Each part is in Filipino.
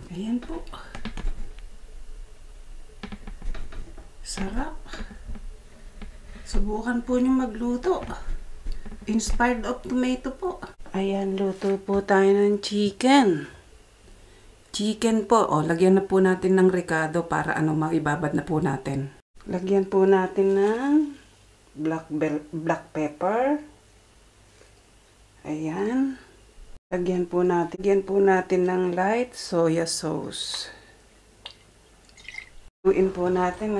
Ayan po. Sarap. Subukan po nyo magluto. Inspired of tomato po. Ayan, luto po tayo ng chicken. Chicken po. O, lagyan na po natin ng ricado para maibabad na po natin. Lagyan po natin ng black pepper. Ayan. Lagyan po natin ng light soya sauce. Lutuin po natin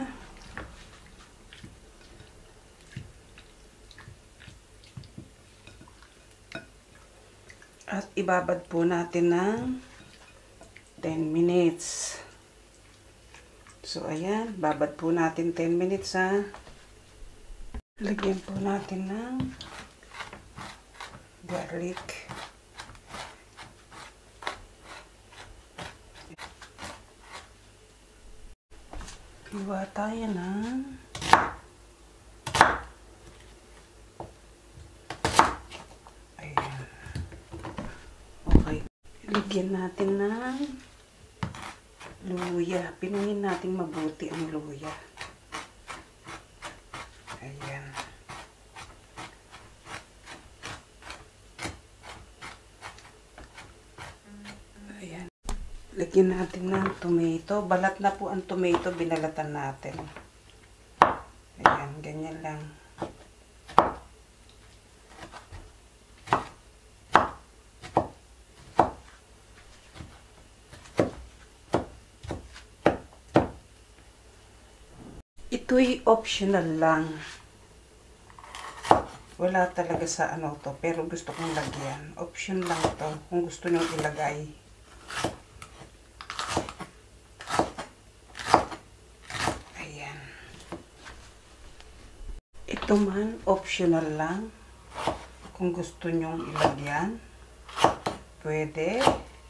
at ibabad po natin ng 10 minutes. So, ayan. Babad po natin 10 minutes Lagyan po natin ng garlic. Hiwa tayo ng ayan. Okay. Lagyan natin ng luya. Pinuhin natin mabuti ang luya. Ayan. Ayan. Lagyan natin ng tomato. Balat na po ang tomato. Binalatan natin. Ayan. Ganyan lang. Ito'y optional lang. Wala talaga sa to. Pero gusto kong lagyan. Option lang to. Kung gusto nyo ilagay. Ayan. Ito man, optional lang. Kung gusto nyo ilagyan. Pwede.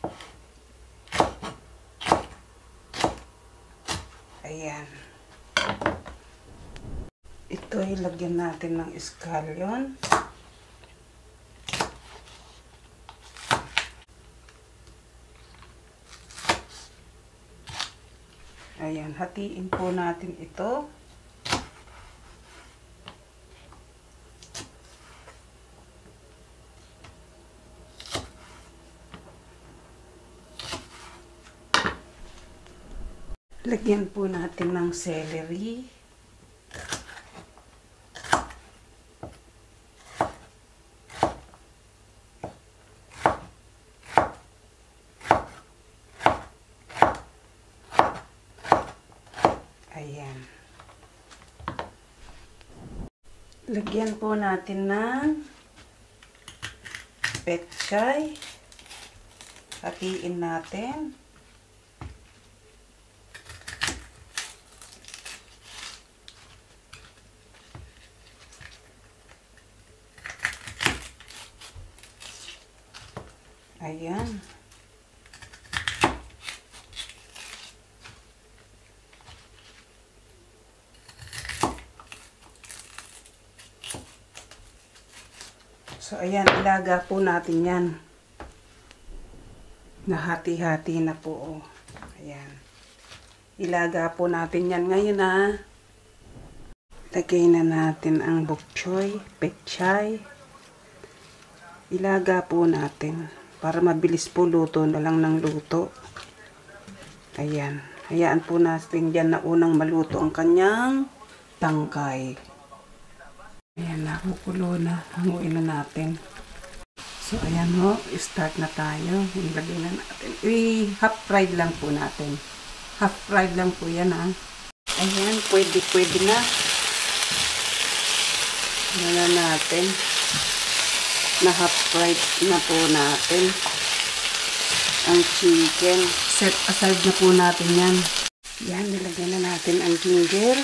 Ayan. Ito ay lagyan natin ng scallion. Ayan, hatiin po natin ito. Lagyan po natin ng celery. Ayan. Lagyan po natin ng pechay. Hatiin natin. Ayan. So, ayan, ilaga po natin yan. Nahati-hati na po. Ayan. Ilaga po natin yan ngayon Lagay na natin ang bok choy, pechay. Ilaga po natin. Para mabilis po luto na lang ng luto. Ayan. Hayaan po natin dyan na unang maluto ang kanyang tangkay. Ayan, nakukulo na. Hanguin na natin. So, ayan start na tayo. Ilagay na natin. Half fried lang po natin. Half fried lang po yan Ayan, pwede na. Wala natin. Na half fried na po natin. Ang chicken. Set aside na po natin yan. Yan, nilagay na natin ang ginger.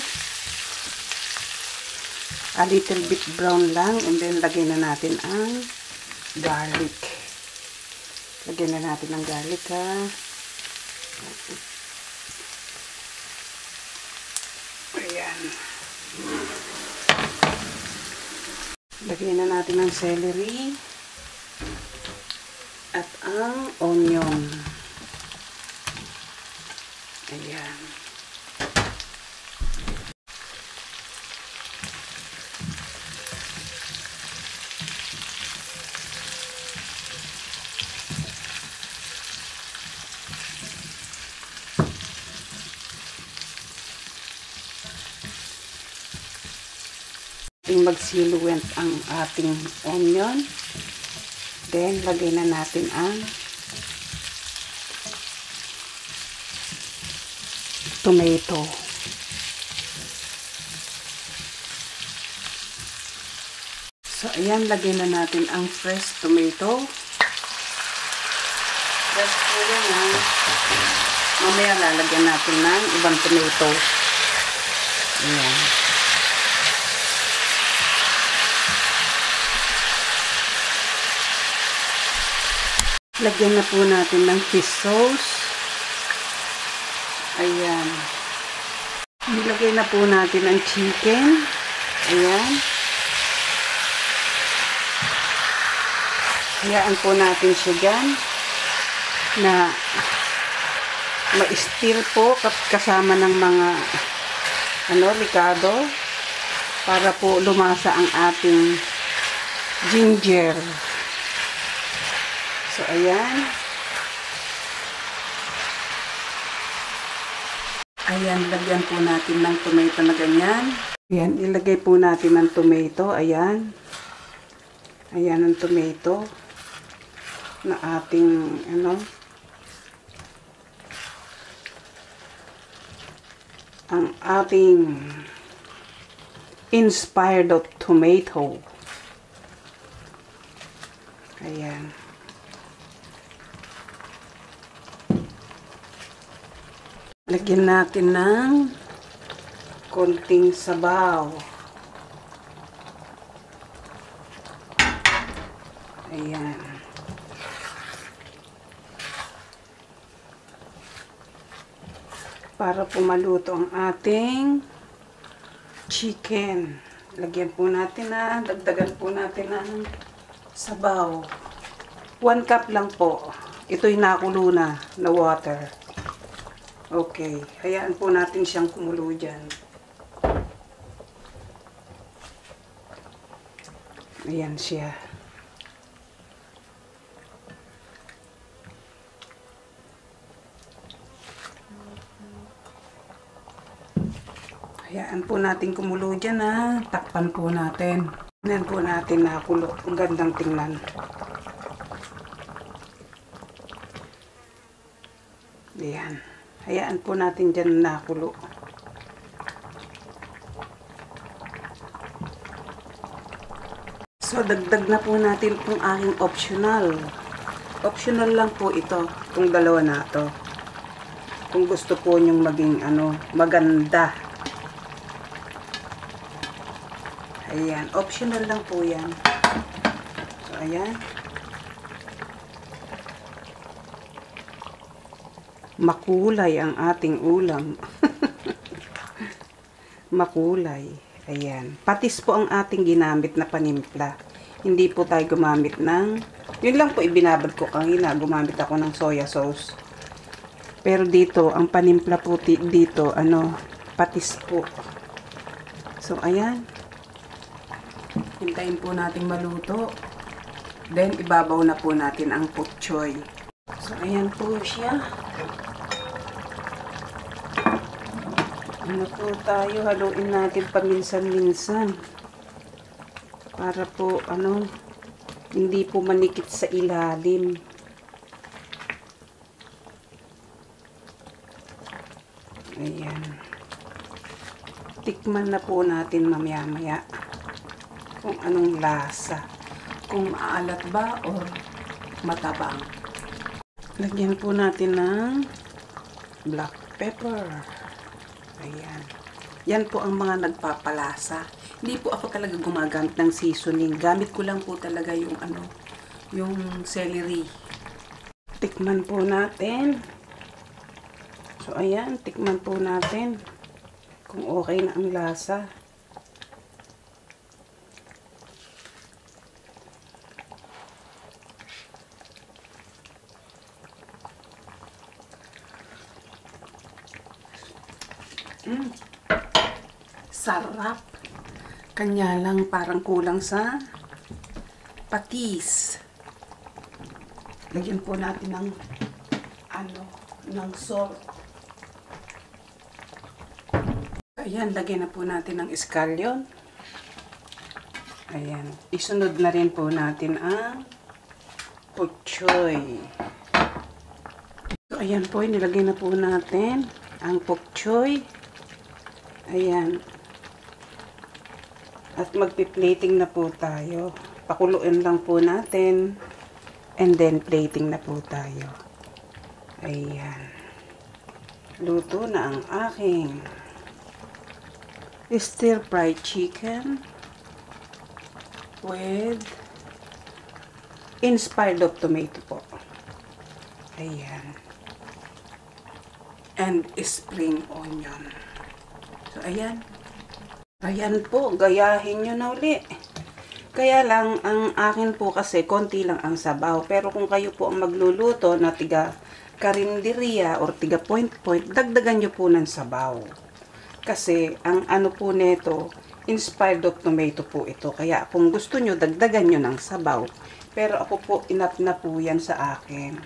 A little bit brown lang, and then lagay na natin ang garlic. Lagyan na natin ang garlic Ayan. Lagyan na natin ang celery at ang onion. Ayan. Magsiluwent ang ating onion. Then, lagay na natin ang tomato. So, ayan, lagay na natin ang fresh tomato. Fresh po yan, ha. Mamaya lalagyan natin ng ibang tomato. Ayan. Lagyan na po natin ng fish sauce. Ayan. Nilagay na po natin ang chicken. Ayan. Hayaan po natin siya dyan na ma-stir po kasama ng mga ricado para po lumasa ang ating ginger. So, ayan. Ayan, lagyan po natin ng tomato na ganyan. Ayan, ilagay po natin ng tomato. Ayan. Ayan ang tomato na ating, ang ating inspired of tomato. Ayan. Lagyan natin ng konting sabaw. Ayan. Para po maluto ang ating chicken. Lagyan po natin dagdagan po natin ng sabaw. 1 cup lang po. Ito'y nakulo na water. Okay, hayaan po natin siyang kumulo dyan. Ayan siya. Hayaan po natin kumulo dyan, ha. Takpan po natin. Tingnan po natin nakulo. Ang gandang tingnan. Ayan. Hayaan po natin dyan nakulo. So, dagdag na po natin itong aking optional. Optional lang po ito. Itong dalawa na ito. Kung gusto po nyong maging maganda. Ayan. Optional lang po yan. So, ayan. Makulay ang ating ulam. Makulay. Ayan. Patis po ang ating ginamit na panimpla. Hindi po tayo gumamit ng... Yun lang po ibinabad ko kanina. Gumamit ako ng soya sauce. Pero dito, ang panimpla po dito, patis po. So, ayan. Hintayin po natin maluto. Then, ibabaw na po natin ang pok choy. So, ayan po siya. Po tayo, haluin natin paminsan-minsan para po hindi po manikit sa ilalim. Ayan, tikman na po natin mamaya-maya kung anong lasa, kung maalat ba or matabang. Lagyan po natin ng black pepper. Ayan. Yan po ang mga nagpapalasa. Hindi po ako talaga gumagamit ng seasoning. Gamit ko lang po talaga yung yung celery. Tikman po natin. So, ayan. Tikman po natin kung okay na ang lasa. Sarap. Kanya lang parang kulang sa patis. Lagyan po natin ng ng salt. Ayan, lagyan na po natin ng scallion. Ayan. Isunod na rin po natin ang pok choy. So, ayan po, nilagay na po natin ang pok choy. Ayan. At magpi-plating na po tayo. Pakuluin lang po natin. And then, plating na po tayo. Ayan. Luto na ang aking stir-fried chicken with inspired of tomato po. Ayan. And spring onion. So, ayan. Ayan po, gayahin nyo na uli. Kaya lang, ang akin po kasi, konti lang ang sabaw. Pero kung kayo po ang magluluto na tiga karinderya or tiga point-point, dagdagan nyo po ng sabaw. Kasi, ang ano po neto, inspired of tomato po ito. Kaya, kung gusto nyo, dagdagan nyo ng sabaw. Pero ako po, enough na po yan sa akin.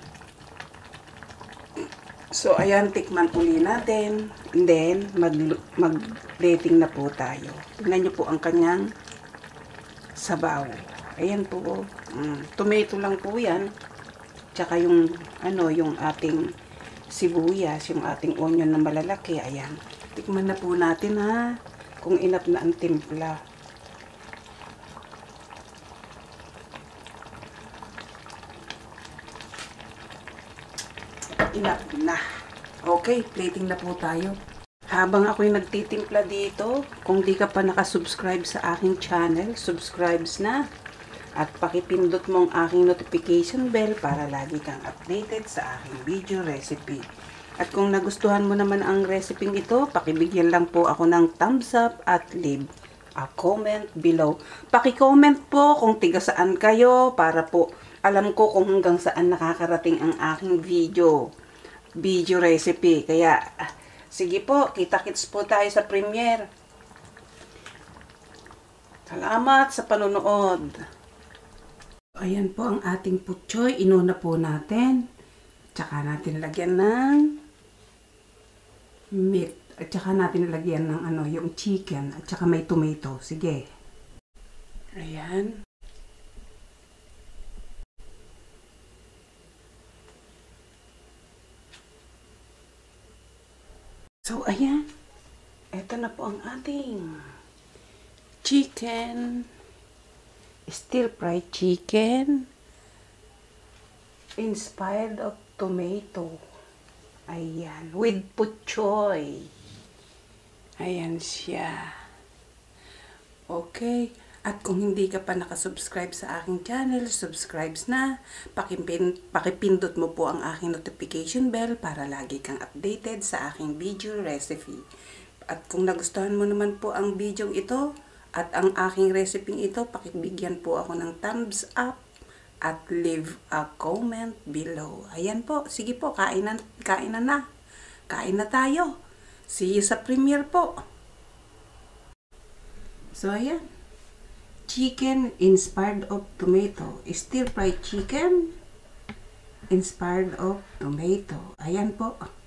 So, ayan, tikman uli natin. And then, mag-plating na po tayo. Tingnan nyo po ang kanyang sabaw. Ayan po. Tomato lang po yan. Tsaka yung, yung ating sibuyas, yung ating onion na malalaki. Ayan. Tikman na po natin ha. Kung enough na ang timpla. Enough na. Okay, plating na po tayo. Habang ako'y nagtitimpla dito, kung di ka pa nakasubscribe sa aking channel, subscribes na. At pakipindot mo ang aking notification bell para lagi kang updated sa aking video recipe. At kung nagustuhan mo naman ang recipe ito, pakibigyan lang po ako ng thumbs up at leave a comment below. Paki-comment po kung tiga saan kayo para po alam ko kung hanggang saan nakakarating ang aking video recipe. Kaya, sige po, kita-kits po tayo sa premiere. Salamat sa panonood. Ayan po ang ating pok choy. Inuna po natin. Tsaka natin lagyan ng meat. At tsaka natin lagyan ng yung chicken. At tsaka may tomato. Sige. Ayan. So, ayan. Ito na po ang ating chicken. Stir-fried chicken. Inspired of tomato. Ayan. With pok choy. Ayan siya. Okay. At kung hindi ka pa nakasubscribe sa aking channel, subscribes na. Pakipindot mo po ang aking notification bell para lagi kang updated sa aking video recipe. At kung nagustuhan mo naman po ang video ito at ang aking recipe ito, pakibigyan po ako ng thumbs up at leave a comment below. Ayan po. Sige po, kain na. Kain na tayo. See you sa premiere po. So, ayan. Chicken inspired of tomato. Stir-fried chicken inspired of tomato. Ayan po.